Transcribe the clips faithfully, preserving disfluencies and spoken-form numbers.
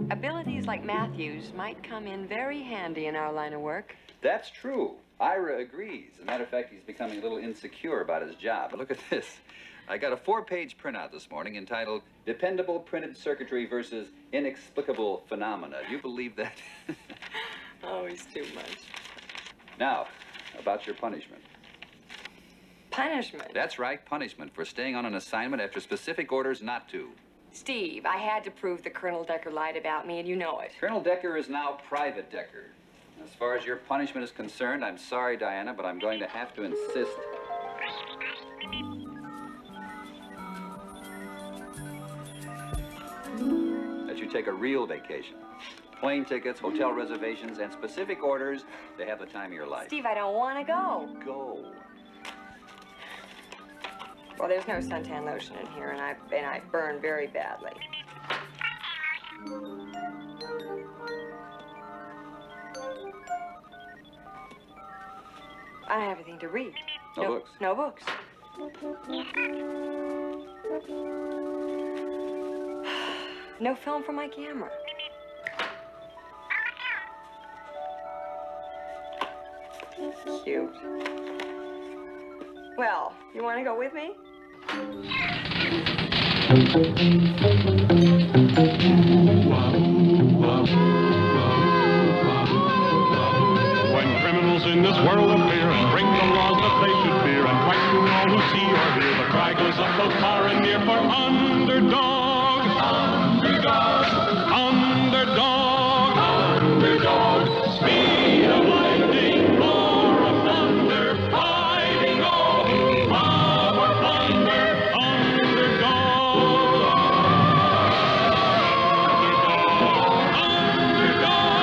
Abilities like Matthew's might come in very handy in our line of work. That's true. Ira agrees. As a matter of fact, he's becoming a little insecure about his job. But look at this. I got a four-page printout this morning entitled Dependable Printed Circuitry versus Inexplicable Phenomena. Do you believe that? Always too much. Now, about your punishment. Punishment? That's right, punishment for staying on an assignment after specific orders not to. Steve, I had to prove that Colonel Decker lied about me, and you know it. Colonel Decker is now Private Decker. As far as your punishment is concerned, I'm sorry, Diana, but I'm going to have to insist. That you take a real vacation. Plane tickets, hotel reservations, and specific orders to have the time of your life. Steve, I don't want to go. Go. Well, there's no suntan lotion in here, and I and I burn very badly. I don't have anything to read. No, no books? No books. No film for my camera. Cute. Well, you want to go with me? When criminals in this world appear and bring the laws that they should fear and frighten all who see or hear, the cry goes up both far and near for underdog. Underdog. Underdog. Underdog. Speed of lightning, roar of thunder, fighting all who power thunder. Underdog. Underdog.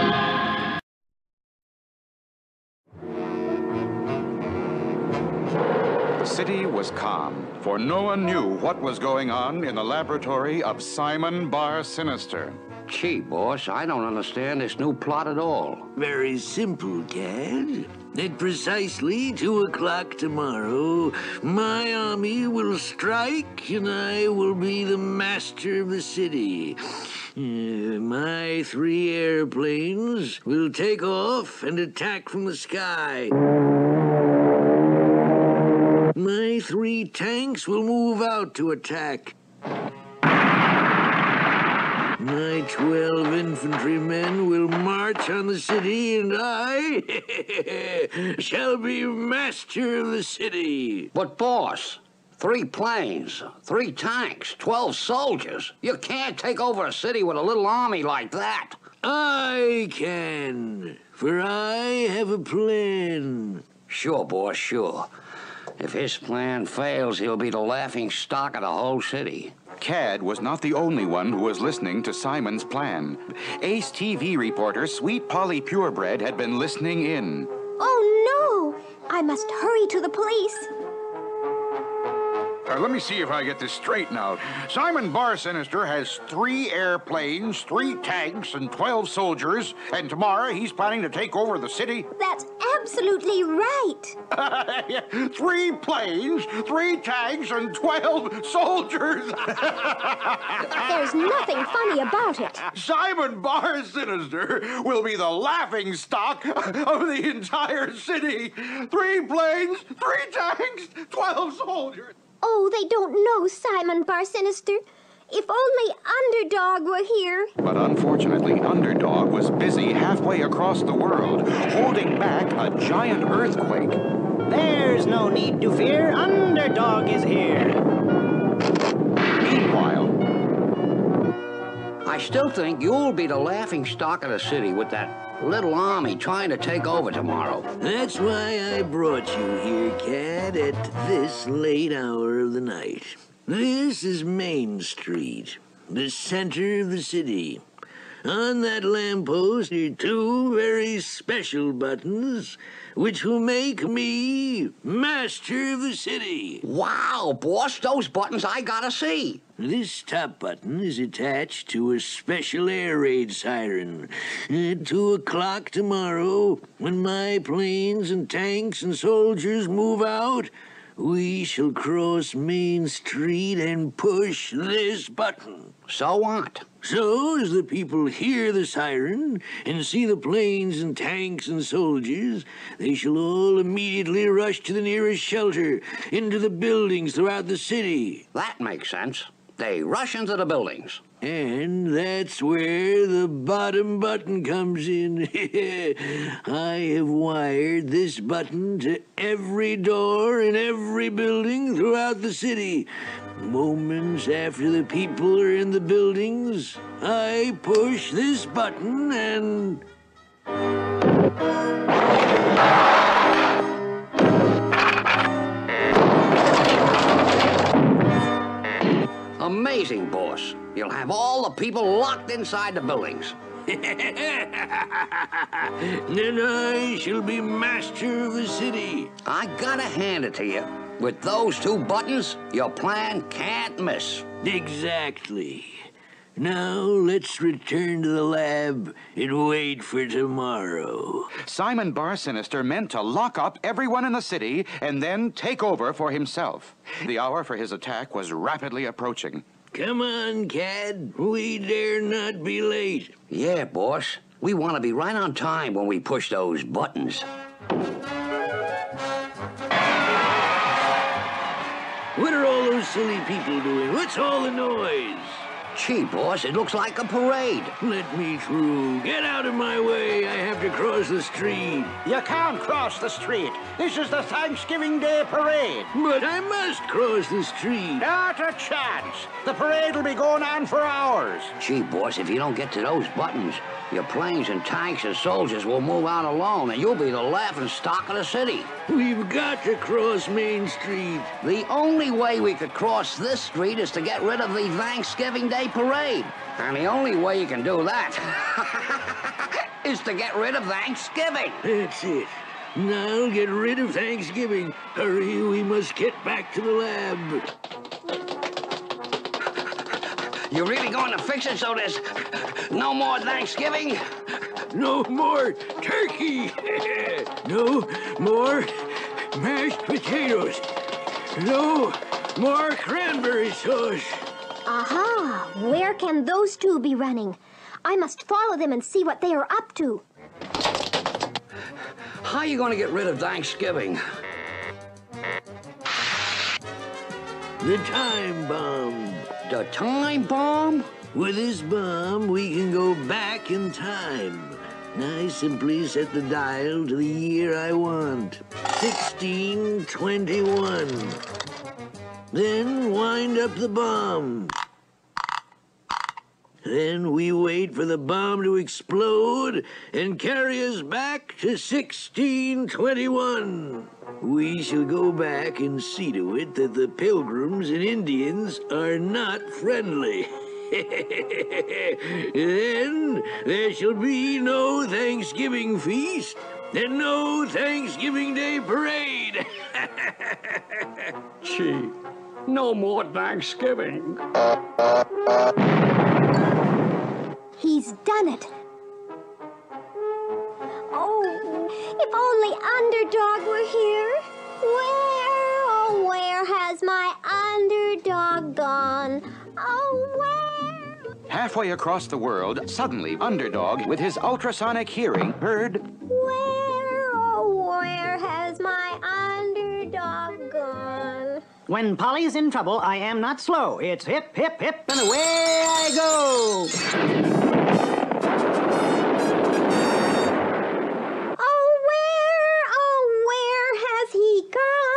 The city was calm, for no one knew what was going on in the laboratory of Simon Bar Sinister. Gee, boss, I don't understand this new plot at all. Very simple, Cad. At precisely two o'clock tomorrow, my army will strike and I will be the master of the city. Uh, my three airplanes will take off and attack from the sky. My three tanks will move out to attack. My twelve infantrymen will march on the city, and I shall be master of the city. But, boss, three planes, three tanks, twelve soldiers. You can't take over a city with a little army like that. I can, for I have a plan. Sure, boss, sure. If his plan fails, he'll be the laughing stock of the whole city. Cad was not the only one who was listening to Simon's plan. Ace T V reporter Sweet Polly Purebred had been listening in. Oh, no! I must hurry to the police. Uh, let me see if I get this straight now. Simon Bar Sinister has three airplanes, three tanks, and twelve soldiers, and tomorrow he's planning to take over the city. That's absolutely right. Three planes, three tanks, and twelve soldiers. There's nothing funny about it. Simon Bar Sinister will be the laughing stock of the entire city. Three planes, three tanks, twelve soldiers. Oh, they don't know Simon Bar Sinister. If only Underdog were here. But unfortunately, Underdog was busy halfway across the world, holding back a giant earthquake. There's no need to fear. Underdog is here. Meanwhile, I still think you'll be the laughing stock of the city with that little army trying to take over tomorrow. That's why I brought you here, Cad, at this late hour of the night. This is Main Street, the center of the city. On that lamppost are two very special buttons, which will make me master of the city. Wow, boss, those buttons I gotta see. This top button is attached to a special air raid siren. At two o'clock tomorrow, when my planes and tanks and soldiers move out, we shall cross Main Street and push this button. So what? So, as the people hear the siren and see the planes and tanks and soldiers, they shall all immediately rush to the nearest shelter, into the buildings throughout the city. That makes sense. They rush into the buildings. And that's where the bottom button comes in. I have wired this button to every door in every building throughout the city. Moments after the people are in the buildings, I push this button and... Amazing, boss. You'll have all the people locked inside the buildings. Then I shall be master of the city. I gotta hand it to you. With those two buttons, your plan can't miss. Exactly. Now let's return to the lab and wait for tomorrow. Simon Bar Sinister meant to lock up everyone in the city and then take over for himself. The hour for his attack was rapidly approaching. Come on, Cad. We dare not be late. Yeah, boss. We want to be right on time when we push those buttons. What are all those silly people doing? What's all the noise? Gee, boss, it looks like a parade. Let me through. Get out of my way. I have to cross the street. You can't cross the street. This is the Thanksgiving Day parade. But I must cross the street. Not a chance. The parade will be going on for hours. Gee, boss, if you don't get to those buttons, your planes and tanks and soldiers will move out alone, and you'll be the laughing stock of the city. We've got to cross Main Street. The only way we could cross this street is to get rid of the Thanksgiving Day parade. And the only way you can do that is to get rid of Thanksgiving. That's it. Now get rid of Thanksgiving. Hurry, we must get back to the lab. You really going to fix it so there's no more Thanksgiving? No more turkey. No more mashed potatoes. No more cranberry sauce. Aha! Where can those two be running? I must follow them and see what they are up to. How are you going to get rid of Thanksgiving? The time bomb. The time bomb? With this bomb, we can go back in time. I simply set the dial to the year I want. sixteen twenty-one. Then wind up the bomb. Then we wait for the bomb to explode and carry us back to sixteen twenty-one. We shall go back and see to it that the Pilgrims and Indians are not friendly. Then there shall be no Thanksgiving feast and no Thanksgiving Day parade. Gee, no more Thanksgiving. He's done it. Oh, if only Underdog were here. Where, oh, where has my Underdog gone? Oh, where? Halfway across the world, suddenly Underdog, with his ultrasonic hearing, heard... Where, oh, where has my Underdog gone? When Polly's in trouble, I am not slow. It's hip, hip, hip, and away I go. Oh, where, oh, where has he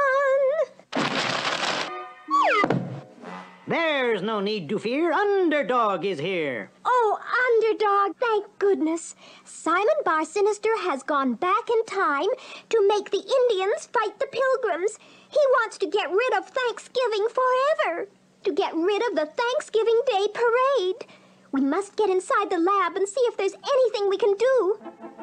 gone? There's no need to fear. Underdog is here. Oh, Underdog, thank goodness. Simon Bar Sinister has gone back in time to make the Indians fight the Pilgrims. He wants to get rid of Thanksgiving forever. To get rid of the Thanksgiving Day parade. We must get inside the lab and see if there's anything we can do.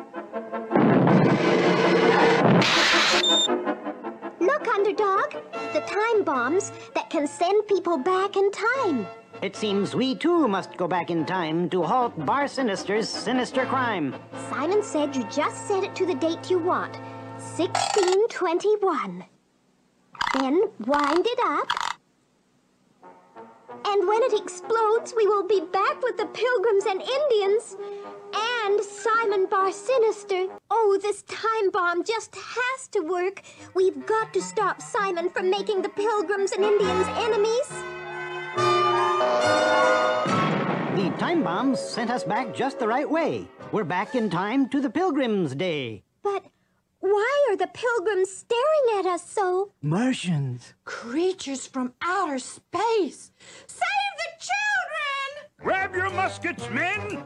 Look, Underdog, the time bombs that can send people back in time. It seems we too must go back in time to halt Bar Sinister's sinister crime. Simon said you just set it to the date you want, sixteen twenty-one. Then wind it up And when it explodes, we will be back with the Pilgrims and Indians. And Simon Bar Sinister. Oh, this time bomb just has to work. We've got to stop Simon from making the Pilgrims and Indians enemies. The time bombs sent us back just the right way. We're back in time to the Pilgrims' Day. But why are the Pilgrims staring at us so? Martians. Creatures from outer space. Save the children! Grab your muskets, men!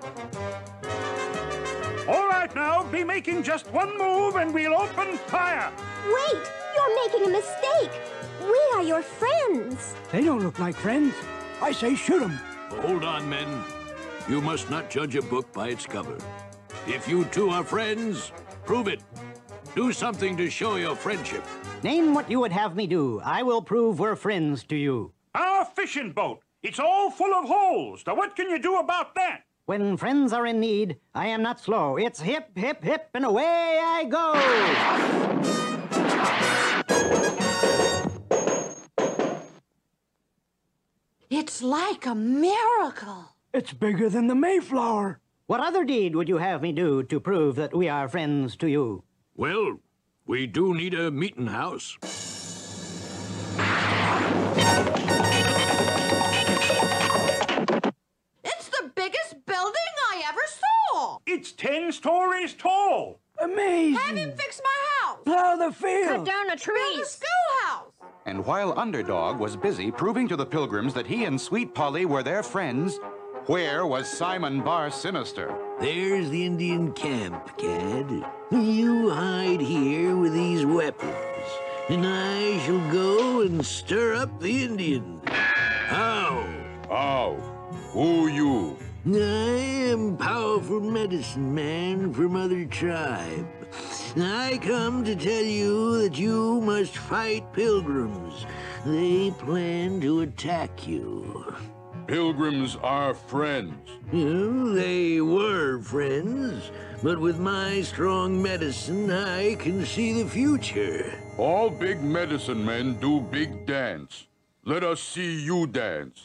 All right now, be making just one move and we'll open fire. Wait, you're making a mistake. We are your friends. They don't look like friends. I say shoot them. Hold on, men. You must not judge a book by its cover. If you two are friends, prove it. Do something to show your friendship. Name what you would have me do. I will prove we're friends to you. Our fishing boat. It's all full of holes. Now what can you do about that? When friends are in need, I am not slow. It's hip, hip, hip, and away I go. It's like a miracle. It's bigger than the Mayflower. What other deed would you have me do to prove that we are friends to you? Well, we do need a meeting house. It's the biggest building I ever saw. It's ten stories tall. Amazing. Have him fix my house. Plow the field. Cut down the Build a trees. schoolhouse. And while Underdog was busy proving to the Pilgrims that he and Sweet Polly were their friends, where was Simon Bar Sinister? There's the Indian camp, Cad. You hide here with these weapons, and I shall go and stir up the Indians. How? How? Who you? I am powerful medicine man from other tribe. I come to tell you that you must fight Pilgrims. They plan to attack you. Pilgrims are friends. Well, they were friends, but with my strong medicine, I can see the future. All big medicine men do big dance. Let us see you dance.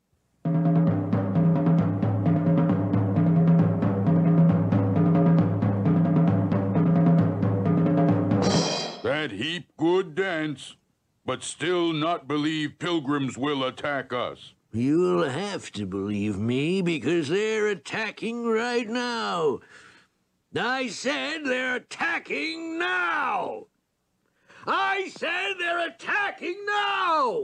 That heap good dance, but still not believe Pilgrims will attack us. You'll have to believe me because they're attacking right now. I said they're attacking now. I said they're attacking now.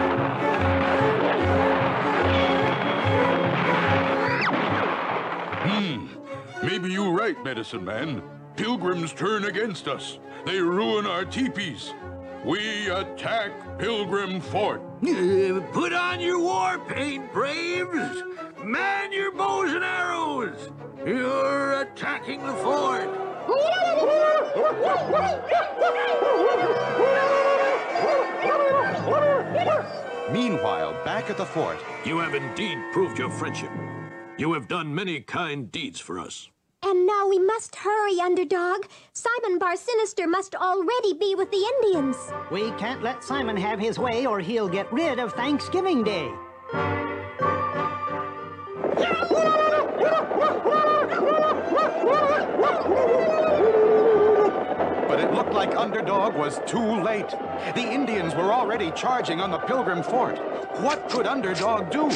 Hmm. Maybe you're right, medicine man. Pilgrims turn against us. They ruin our teepees. We attack Pilgrim Fort. Uh, put on your war paint, braves. Man your bows and arrows. You're attacking the fort. Meanwhile, back at the fort, You have indeed proved your friendship. You have done many kind deeds for us. And now we must hurry, Underdog. Simon Bar Sinister must already be with the Indians. We can't let Simon have his way or he'll get rid of Thanksgiving Day. but it looked like Underdog was too late. The Indians were already charging on the Pilgrim fort. What could Underdog do?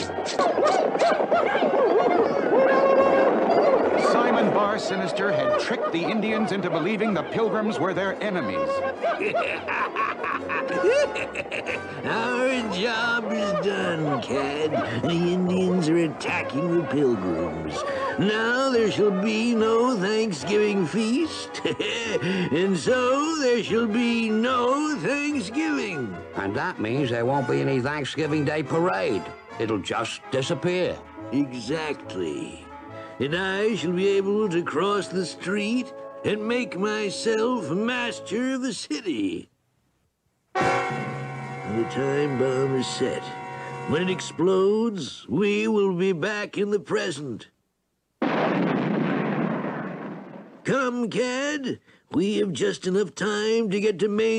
Simon Bar Sinister had tricked the Indians into believing the Pilgrims were their enemies. Our job is done, Cad. The Indians are attacking the Pilgrims. Now there shall be no Thanksgiving feast, and so there shall be no Thanksgiving. And that means there won't be any Thanksgiving Day parade. It'll just disappear. Exactly. And I shall be able to cross the street and make myself master of the city. The time bomb is set. When it explodes, we will be back in the present. Come, Cad. We have just enough time to get to Main Street and push the buttons.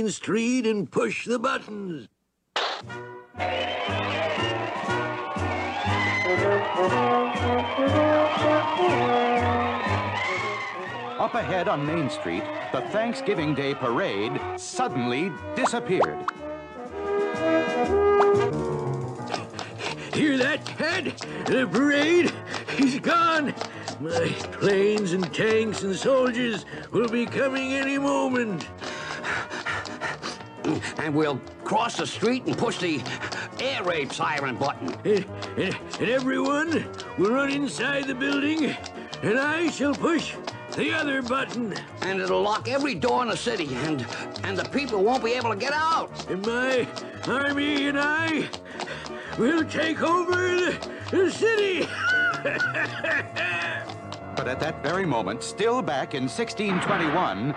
Up ahead on Main Street, the Thanksgiving Day parade suddenly disappeared. Hear that, Ted? The parade is gone. My planes and tanks and soldiers will be coming any moment. And we'll cross the street and push the air raid siren button. And, and, and everyone will run inside the building, and I shall push the other button. And it'll lock every door in the city, and, and the people won't be able to get out. And my army and I will take over the, the city. But at that very moment, still back in sixteen twenty-one,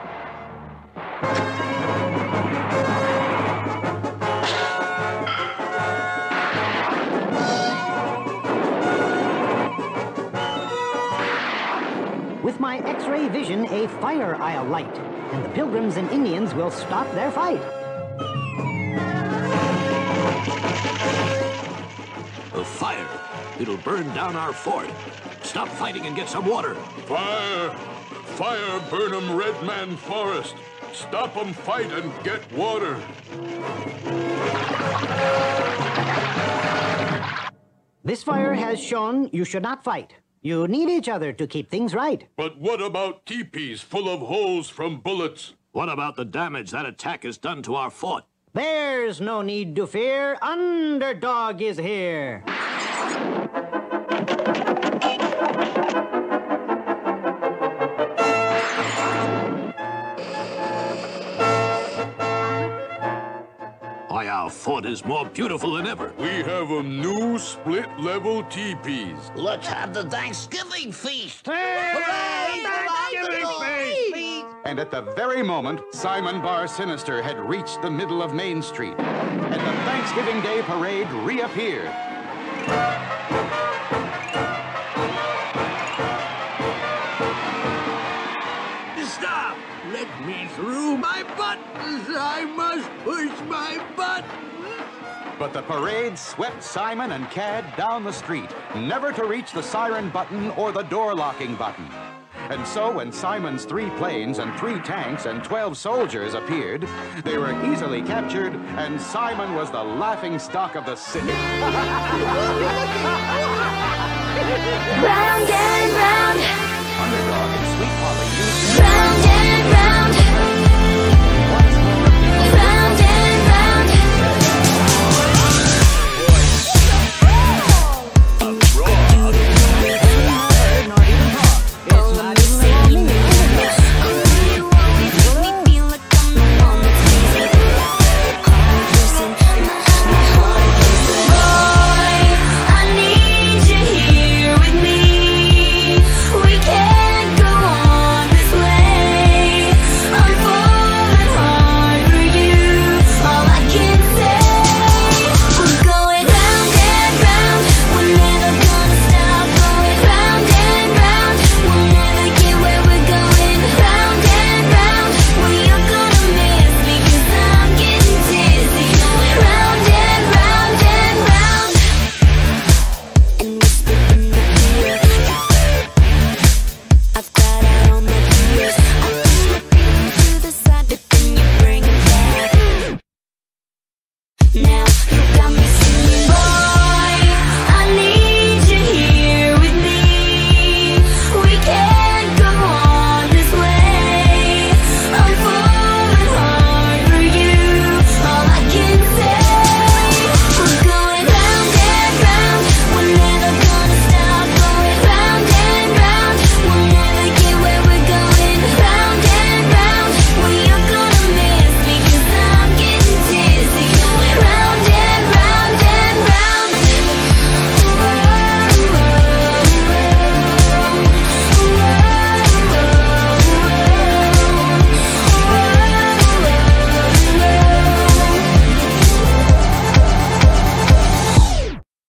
With my X-ray vision, a fire I'll light, and the Pilgrims and Indians will stop their fight. A fire. It'll burn down our fort. Stop fighting and get some water. Fire! Fire, burn 'em, Red Man Forest. Stop 'em fight and get water. This fire has shown you should not fight. You need each other to keep things right. But what about teepees full of holes from bullets? What about the damage that attack has done to our fort? There's no need to fear. Underdog is here. Why, our fort is more beautiful than ever. We have 'em new split-level teepees. Let's have the Thanksgiving feast. Hooray! Thanksgiving feast! and at the very moment Simon Bar Sinister had reached the middle of Main Street, and the Thanksgiving Day parade reappeared. Stop! Let me through. My buttons! I must push my buttons! But the parade swept Simon and Cad down the street, never to reach the siren button or the door-locking button. And so when Simon's three planes and three tanks and twelve soldiers appeared, they were easily captured, and Simon was the laughingstock of the city. Round and round.